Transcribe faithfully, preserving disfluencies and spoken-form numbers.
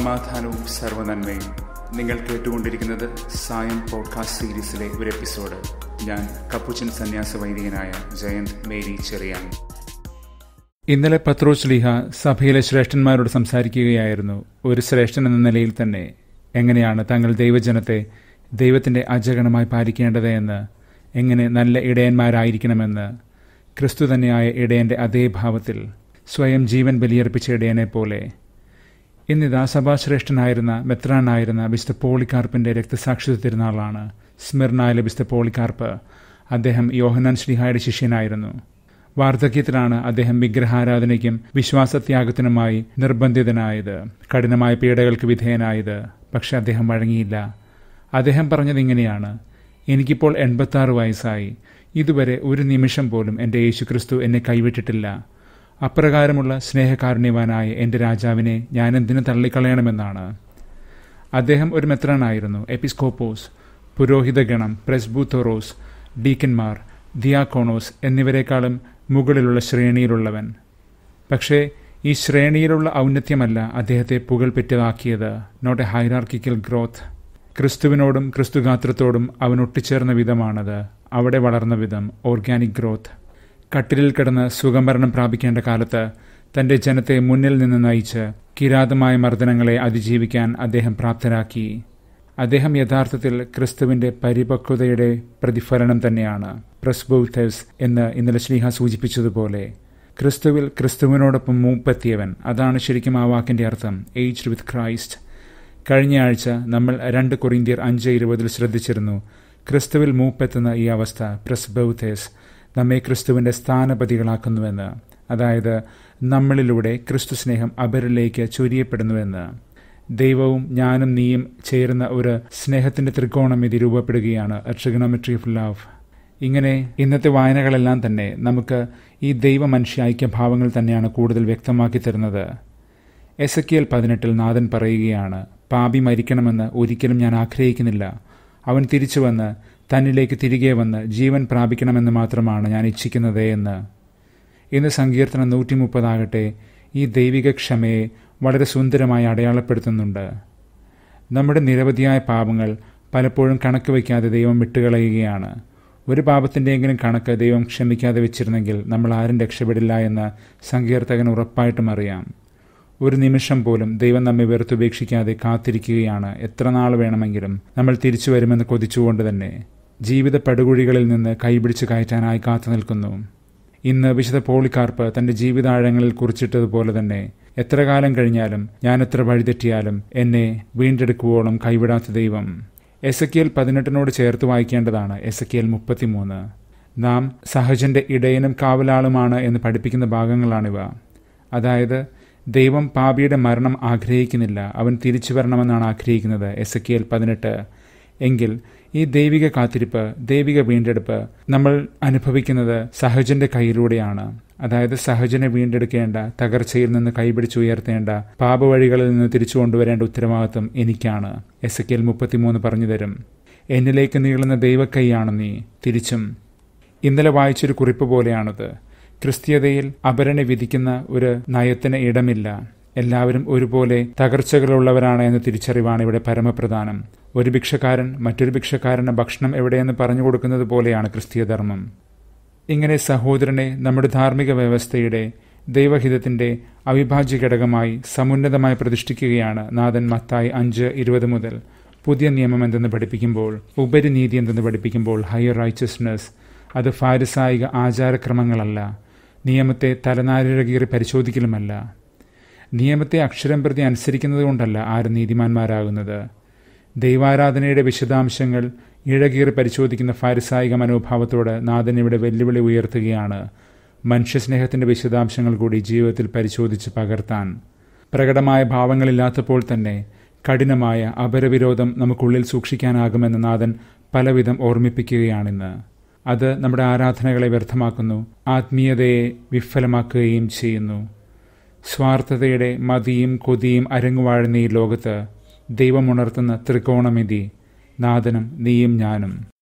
സമാധാനവും സർവ്വനന്മയും. നിങ്ങൾ കേട്ടുകൊണ്ടിരിക്കുന്നത് സായം പോഡ്കാസ്റ്റ് സീരീസിലെ ഒരു എപ്പിസോഡ്. ഞാൻ കപ്പുച്ചൻ സന്യാസ വൈദികനായ ജയന്ത് മേരി ചെറിയാൻ. ഇന്നലെ പത്രോസ് ലീഹ സഭയിലെ ശ്രേഷ്ഠന്മാരോട് സംസാരിക്കുകയായിരുന്നു. ഒരു ശ്രേഷ്ഠൻ എന്ന നിലയിൽ തന്നെ എങ്ങനെയാണ് തങ്ങൾ ദൈവജനത്തെ ദൈവത്തിൻ്റെ അജഗണമായി പാലിക്കേണ്ടത് എന്ന്, എങ്ങനെ നല്ല ഇടയന്മാരായിരിക്കണമെന്ന്, ക്രിസ്തു തന്നെയായ ഇടയൻ്റെ അതേ ഭാവത്തിൽ സ്വയം ജീവൻ ബലിയർപ്പിച്ച ഇടയനെ പോലെ. ഇന്നിതാ സഭാശ്രേഷ്ഠനായിരുന്ന മെത്രാനായിരുന്ന വിശുദ്ധ പോളികാർപ്പിൻ്റെ രക്തസാക്ഷിത്വ തിരുനാളാണ്. സ്മിർനായിലെ വിശുദ്ധ പോളികാർപ്പ്, അദ്ദേഹം യോഹന്നാൻ ശ്ലീഹായുടെ ശിഷ്യനായിരുന്നു. വാർദ്ധക്യത്തിലാണ് അദ്ദേഹം വിഗ്രഹാരാധനയ്ക്കും വിശ്വാസത്യാഗത്തിനുമായി നിർബന്ധിതനായത്, കഠിനമായ പീഡകൾക്ക് വിധേയനായത്. പക്ഷെ അദ്ദേഹം വഴങ്ങിയില്ല. അദ്ദേഹം പറഞ്ഞത് ഇങ്ങനെയാണ്: എനിക്കിപ്പോൾ എൺപത്താറ് വയസ്സായി, ഇതുവരെ ഒരു നിമിഷം പോലും എൻ്റെ യേശുക്രിസ്തു എന്നെ കൈവിട്ടിട്ടില്ല. അപ്രകാരമുള്ള സ്നേഹകാരുണ്യവാനായ എൻ്റെ രാജാവിനെ ഞാൻ എന്തിനു തള്ളിക്കളയണമെന്നാണ്. അദ്ദേഹം ഒരു മെത്രാനായിരുന്നു. എപ്പിസ്കോപ്പോസ്, പുരോഹിതഗണം, പ്രസ്ബൂത്തോറോസ്, ഡീക്കന്മാർ, ദിയാക്കോണോസ് എന്നിവരെക്കാളും മുകളിലുള്ള ശ്രേണിയിലുള്ളവൻ. പക്ഷേ ഈ ശ്രേണിയിലുള്ള ഔന്നത്യമല്ല അദ്ദേഹത്തെ പുകൾപെറ്റതാക്കിയത്. Not a hierarchical growth. ക്രിസ്തുവിനോടും ക്രിസ്തുഗാത്രത്തോടും അവൻ ഒട്ടിച്ചേർന്ന വിധമാണത്, അവിടെ വളർന്ന വിധം, ഓർഗാനിക് ഗ്രോത്ത്. കട്ടിലിൽ കിടന്ന് സുഖമരണം പ്രാപിക്കേണ്ട കാലത്ത് തൻ്റെ ജനത്തെ മുന്നിൽ നിന്ന് നയിച്ച് കിരാതമായ മർദ്ദനങ്ങളെ അതിജീവിക്കാൻ അദ്ദേഹം പ്രാപ്തരാക്കി. അദ്ദേഹം യഥാർത്ഥത്തിൽ ക്രിസ്തുവിൻ്റെ പരിപക്വതയുടെ പ്രതിഫലനം തന്നെയാണ്. പ്രസ്ബൂത്തേസ് എന്ന് ഇന്നലെ ശ്ലീഹ സൂചിപ്പിച്ചതുപോലെ, ക്രിസ്തുവിൽ ക്രിസ്തുവിനോടൊപ്പം മൂപ്പെത്തിയവൻ. അതാണ് ശരിക്കും ആ വാക്കിൻ്റെ അർത്ഥം, ഏജ്ഡ് വിത്ത് ക്രൈസ്റ്റ്. കഴിഞ്ഞയാഴ്ച നമ്മൾ രണ്ട് കൊറിന്ത്യർ അഞ്ച് ഇരുപതിൽ ശ്രദ്ധിച്ചിരുന്നു. ക്രിസ്തുവിൽ മൂപ്പെത്തുന്ന ഈ അവസ്ഥ, പ്രസ്ബൂത്തേസ്, നമ്മെ ക്രിസ്തുവിൻ്റെ സ്ഥാനപതികളാക്കുന്നുവെന്ന്. അതായത് നമ്മളിലൂടെ ക്രിസ്തു സ്നേഹം അപരിലേക്ക് ചൊരിയപ്പെടുന്നുവെന്ന്. ദൈവവും ഞാനും നീയും ചേരുന്ന ഒരു സ്നേഹത്തിൻ്റെ ത്രികോണമിതി രൂപപ്പെടുകയാണ്, എ ട്രിഗണോമെട്രി ഓഫ് ലവ്. ഇങ്ങനെ ഇന്നത്തെ വായനകളെല്ലാം തന്നെ നമുക്ക് ഈ ദൈവമനുഷ്യ ഐക്യഭാവങ്ങൾ തന്നെയാണ് കൂടുതൽ വ്യക്തമാക്കി തരുന്നത്. എസെക്കിയേൽ പതിനെട്ടിൽ നാഥൻ പറയുകയാണ്: പാപി മരിക്കണമെന്ന് ഒരിക്കലും ഞാൻ ആഗ്രഹിക്കുന്നില്ല. അവൻ തിരിച്ചു വന്ന് തന്നിലേക്ക് തിരികെ വന്ന് ജീവൻ പ്രാപിക്കണമെന്ന് മാത്രമാണ് ഞാൻ ഇച്ഛിക്കുന്നത് എന്ന്. ഇന്ന് സങ്കീർത്തനം നൂറ്റി മുപ്പതാകട്ടെ ഈ ദൈവിക ക്ഷമയെ വളരെ സുന്ദരമായി അടയാളപ്പെടുത്തുന്നുണ്ട്. നമ്മുടെ നിരവധിയായ പാപങ്ങൾ പലപ്പോഴും കണക്ക് വയ്ക്കാതെ ദൈവം വിട്ടുകളയുകയാണ്. ഒരു പാപത്തിൻ്റെയെങ്കിലും കണക്ക് ദൈവം ക്ഷമിക്കാതെ വെച്ചിരുന്നെങ്കിൽ നമ്മൾ ആരും രക്ഷപ്പെടില്ല എന്ന് സങ്കീർത്തകൻ ഉറപ്പായിട്ടും അറിയാം. ഒരു നിമിഷം പോലും ദൈവം നമ്മെ വെറുത്തുപേക്ഷിക്കാതെ കാത്തിരിക്കുകയാണ്. എത്ര നാൾ വേണമെങ്കിലും നമ്മൾ തിരിച്ചു വരുമെന്ന് കൊതിച്ചുകൊണ്ട് തന്നെ ജീവിത പടുകുഴികളിൽ നിന്ന് കൈപിടിച്ച് കയറ്റാനായി കാത്തു നിൽക്കുന്നു. ഇന്ന് വിശുദ്ധ പോളികാർപ്പ് തൻ്റെ ജീവിതാഴങ്ങളിൽ കുറിച്ചിട്ടതുപോലെ തന്നെ, എത്ര കാലം കഴിഞ്ഞാലും ഞാൻ എത്ര വഴിതെറ്റിയാലും എന്നെ വീണ്ടെടുക്കുവോളം കൈവിടാത്ത ദൈവം. എസെക്കിയേൽ പതിനെട്ടിനോട് ചേർത്ത് വായിക്കേണ്ടതാണ് എസെക്കിയേൽ മുപ്പത്തിമൂന്ന്. നാം സഹജന്റെ ഇടയനും കാവലാളുമാണ് എന്ന് പഠിപ്പിക്കുന്ന ഭാഗങ്ങളാണിവ. അതായത് ദൈവം പാപിയുടെ മരണം ആഗ്രഹിക്കുന്നില്ല, അവൻ തിരിച്ചു വരണമെന്നാണ് ആഗ്രഹിക്കുന്നത്. എസെക്കിയേൽ പതിനെട്ട്. എങ്കിൽ ഈ ദൈവിക കാത്തിരിപ്പ്, ദൈവിക വീണ്ടെടുപ്പ് നമ്മൾ അനുഭവിക്കുന്നത് സഹജന്റെ കയ്യിലൂടെയാണ്. അതായത് സഹജനെ വീണ്ടെടുക്കേണ്ട, തകർച്ചയിൽ നിന്ന് കൈപിടിച്ചുയർത്തേണ്ട, പാപവഴികളിൽ നിന്ന് തിരിച്ചു കൊണ്ടുവരേണ്ട ഉത്തരവാദിത്വം എനിക്കാണ്. എസെക്കിയേൽ മുപ്പത്തിമൂന്ന് പറഞ്ഞു തരും. എന്നിലേക്ക് നീളുന്ന ദൈവക്കൈയാണ് നീ. തിരിച്ചും ഇന്നലെ വായിച്ചൊരു കുറിപ്പ് പോലെയാണത്. ക്രിസ്തീയതയിൽ അപരനെ വിധിക്കുന്ന ഒരു നയത്തിന് ഇടമില്ല. എല്ലാവരും ഒരുപോലെ തകർച്ചകളുള്ളവരാണ് എന്ന തിരിച്ചറിവാണ് ഇവിടെ പരമപ്രധാനം. ഒരു ഭിക്ഷക്കാരൻ മറ്റൊരു ഭിക്ഷക്കാരന് ഭക്ഷണം എവിടെയെന്ന് പറഞ്ഞു കൊടുക്കുന്നത് പോലെയാണ് ക്രിസ്തീയധർമ്മം. ഇങ്ങനെ സഹോദരനെ നമ്മുടെ ധാർമ്മിക വ്യവസ്ഥയുടെ, ദൈവഹിതത്തിൻ്റെ അവിഭാജ്യ ഘടകമായി സമുന്നതമായി പ്രതിഷ്ഠിക്കുകയാണ് നാഥൻ മത്തായി അഞ്ച് ഇരുപത് മുതൽ. പുതിയ നിയമം എന്തെന്ന് പഠിപ്പിക്കുമ്പോൾ, ഉപരിനീതി എന്തെന്ന് പഠിപ്പിക്കുമ്പോൾ, ഹയർ റൈച്ചസ്നെസ്, അത് ഫാരിസായിക ആചാരക്രമങ്ങളല്ല, നിയമത്തെ തലനാരിഴകീറി പരിശോധിക്കലുമല്ല. നിയമത്തെ അക്ഷരം പ്രതി അനുസരിക്കുന്നത് കൊണ്ടല്ല ആരും നീതിമാന്മാരാകുന്നത്. ദൈവാരാധനയുടെ വിശദാംശങ്ങൾ ഇഴകീറി പരിശോധിക്കുന്ന ഫാരിസായിക മനോഭാവത്തോട് നാഥൻ ഇവിടെ വെല്ലുവിളി ഉയർത്തുകയാണ്. മനുഷ്യസ്നേഹത്തിൻ്റെ വിശദാംശങ്ങൾ കൂടി ജീവിതത്തിൽ പരിശോധിച്ച് പകർത്താൻ. പ്രകടമായ ഭാവങ്ങളില്ലാത്തപ്പോൾ തന്നെ കഠിനമായ അപരവിരോധം നമുക്കുള്ളിൽ സൂക്ഷിക്കാനാകുമെന്ന് നാഥൻ പലവിധം ഓർമ്മിപ്പിക്കുകയാണിന്ന്. അത് നമ്മുടെ ആരാധനകളെ വ്യർത്ഥമാക്കുന്നു, ആത്മീയതയെ വിഫലമാക്കുകയും ചെയ്യുന്നു. സ്വാർത്ഥതയുടെ മതിയും കൊതിയും അരങ്ങുവാഴുന്ന ഈ ലോകത്ത് ദൈവമുണർത്തുന്ന ത്രികോണമിതി, നാഥനും നീയും ഞാനും.